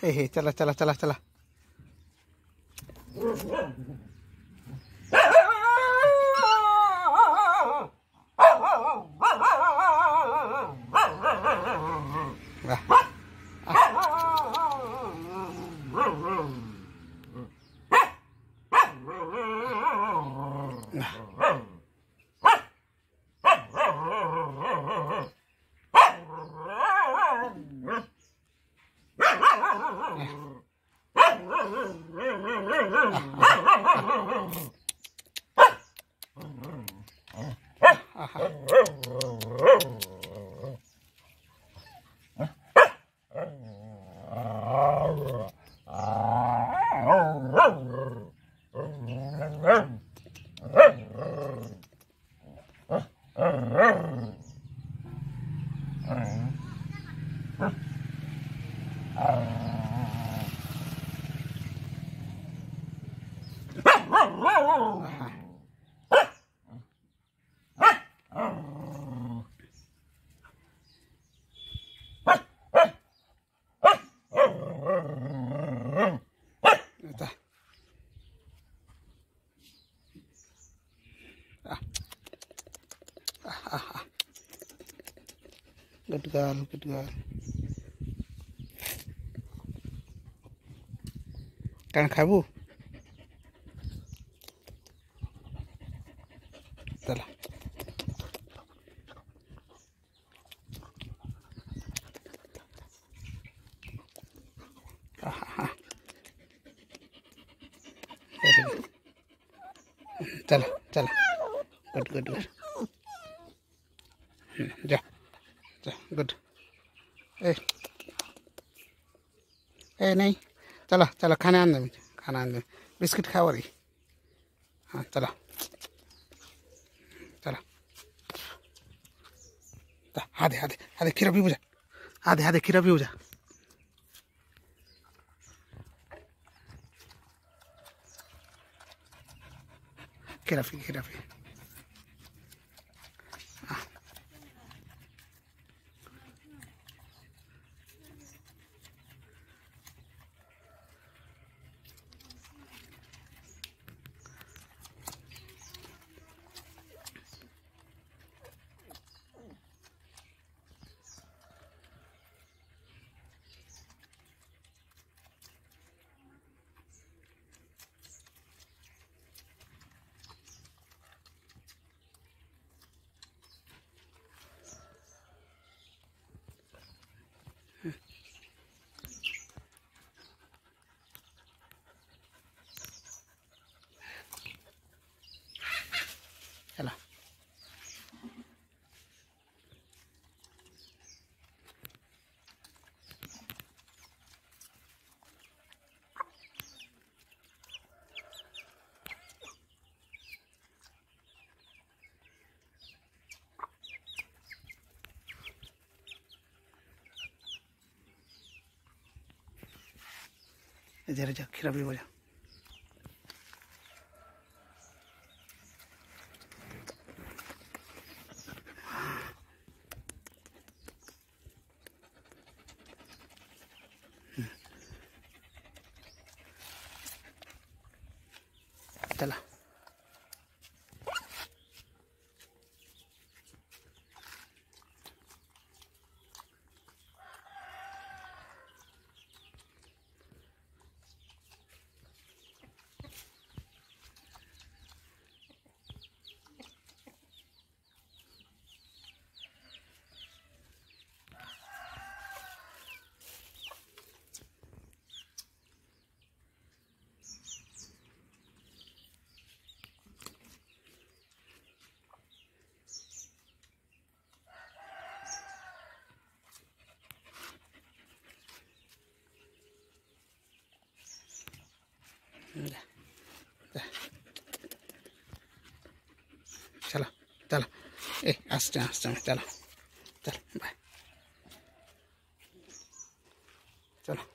हे चला चला चला चला। Good girl, good girl. Kan खाबू चला चला चला गुड गुड गुड जा गुड ए नहीं चलो चलो खाना आन दे मुझे खाना आन दे बिस्किट खाओ रही हाँ चलो चलो आधे आधे आधे खीरा भी बुझा आधे आधे खीरा भी बुझा खीरा पी चलो इधर जा खीरा भी हो जा चला चलो चलो ए आस्ते आस्ते चलो चलो बाय चलो